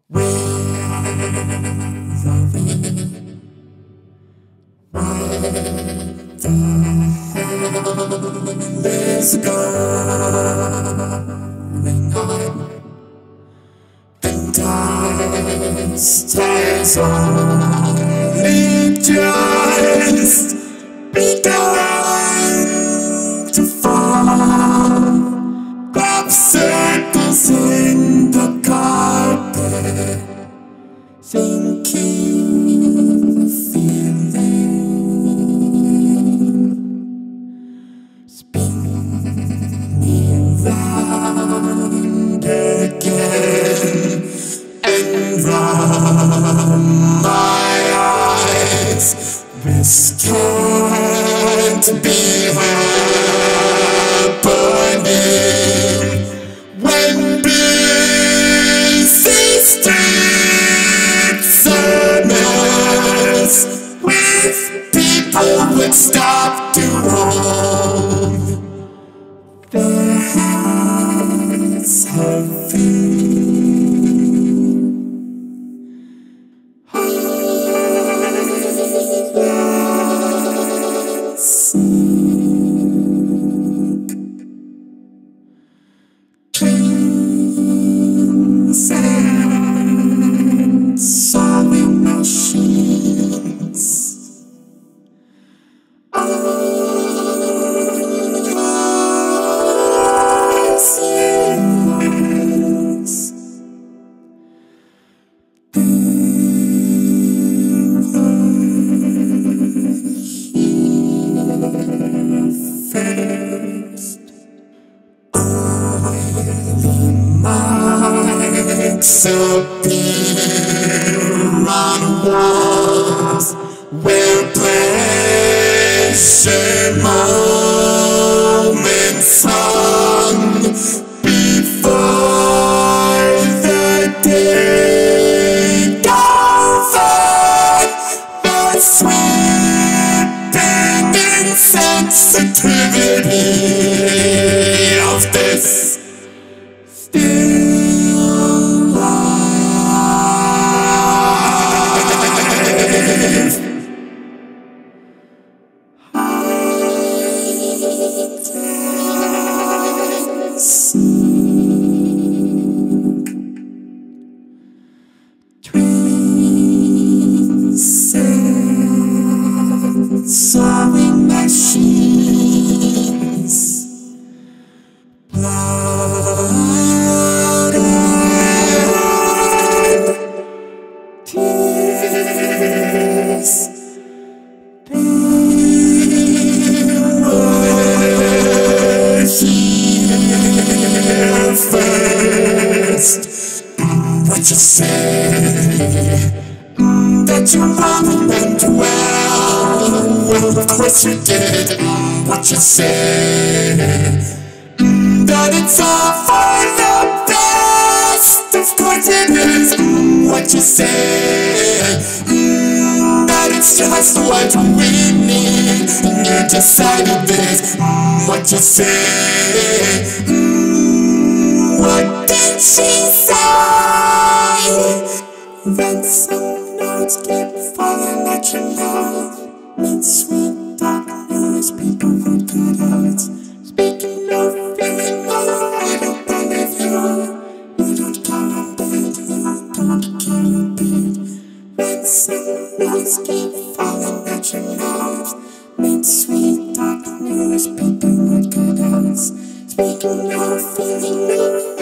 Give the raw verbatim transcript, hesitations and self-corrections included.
Where are we? Where the hell is it going on? The dust has only just begun to fall. Grab circles in the carpet, thinking the feeling, spinning round again, and from my eyes this can't be happening. When busy streets are a mess, with people would stop to hold their hands heavy. Trains and sewing machines, arms, years, they were here first. Marks appear on walls where pleasure moments hung before the takeover. The sweeping insensitivity of this still life. Trains and sewing machines, blood and tears, they were here first. Mm, what you say? Mm, that you love and meant well. Well, of course you did. Mm, what you say? That it's all for the best, of course it is. Mm, what you say? Mm, that it's just what we need, and you decided this. Mm, what you say? Mm, what did she say? Then some notes keep falling at your love. Meet sweet dark news, people who could hurt. Speaking of feeling love, I don't believe you. You don't care a bit, you don't care a bit. When some notes keep falling at your nose, meet sweet dark news, people with good hearts. Speaking of feeling love.